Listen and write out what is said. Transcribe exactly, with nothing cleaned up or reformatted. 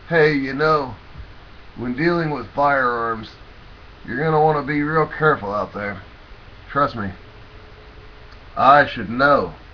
Hey, you know, when dealing with firearms, you're going to want to be real careful out there. Trust me. I should know.